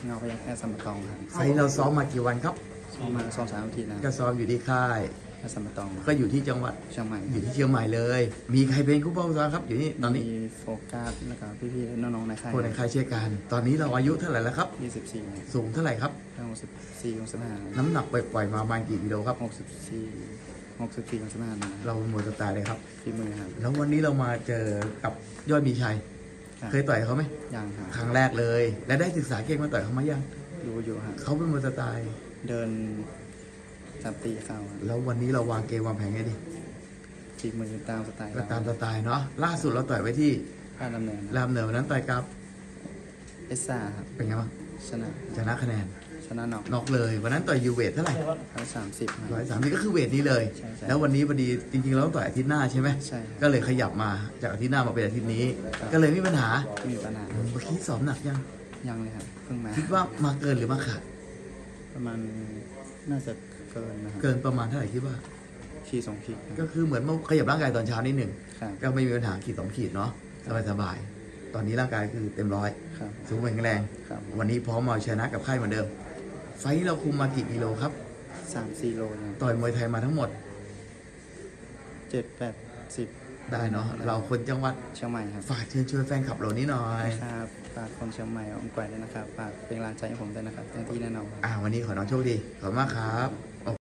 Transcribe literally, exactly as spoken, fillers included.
เงาพยัคฆ์แอร์สัมปะตองครับไฟเราซ้อมมากี่วันครับซ้อมมาสองสามอาทิตย์นะก็ซ้อมอยู่ที่ค่ายแอร์สัมปะตองก็อยู่ที่จังหวัดเชียงใหม่อยู่ที่เชียงใหม่เลย มีใครเป็นคู่ป้องกันครับอยู่นี่ตอนนี้มีโฟกัสแล้วก็พี่ๆน้องๆในค่ายคนในค่ายเชียร์กันตอนนี้เราอายุเท่าไหร่แล้วครับยี่สิบสี่สูงเท่าไหร่ครับหกสิบสี่หกสิบห้าน้ำหนักปล่อยๆมาประมาณกี่กิโลครับหกสิบสี่หกสิบสี่หกสิบห้านะเราหมดสไตล์เลยครับฝีมือครับแล้ววันนี้เรามาเจอกับยอดมีชัยครับเคยต่อยเขาไหมยังครับครั้งแรกเลย และได้ศึกษาเก่งมาต่อยเขามายังรู้อยู่ครับเขาเป็นมวยสไตล์เดินจับตีเข่าครับแล้ววันนี้เราวางเกมวางแผนไงดีฝีมือตามสไตล์ก็ตามสไตล์เนาะล่าสุดเราต่อยไว้ที่ค่าดำเนินรามเหนือวันนั้นต่อยกับเอสซ่าครับเป็นไงบ้างชนะชนะคะแนนชนะน็อกน็อกเลยวันนั้นต่อยยูเวทเท่าไหร่ร้อยสามสิบร้อยสามสิบก็คือเวทนี้เลยใช่ใช่แล้ววันนี้พอดีจริงๆเราต้องต่อยอาทิตย์หน้าใช่ไหมใช่ครับก็เลยขยับมาจากอาทิตย์หน้ามาเป็นอาทิตย์นี้ครับก็เลยไม่มีปัญหาไม่มีปัญหาเมื่อกี้สอบหนักยังยังเลยครับเพิ่งมาคิดว่ามาเกินหรือมาขาดประมาณน่าจะเกินนะครับเกินประมาณเท่าไหร่คิดว่าขีดสองขีดครับก็คือเหมือนมาขยับร่างกายตอนเช้านิดหนึ่งครับก็ไม่มีปัญหาขีดสองขีดเนาะสบายๆตอนนี้ร่างกายคือเต็มร้อยครับสูงแข็งแรงครับวันนี้พร้อมมาเอาชนะกับค่ายเหมือนเดิม ไฟท์เราคุมมากี่กิโลครับสามสี่โลนะต่อยมวยไทยมาทั้งหมดเจ็ดแปดสิบได้เนาะเราคนจังหวัดเชียงใหม่ครับฝากเชิญชวนแฟนคลับเรานี้หน่อยครับฝากคนเชียงใหม่อมแกวด้วยนะครับฝากเป็นกำลังใจให้ผมด้วยนะครับเต็มที่แน่นอนครับอ่าวันนี้ขอน้องโชคดีขอบคุณมากครับ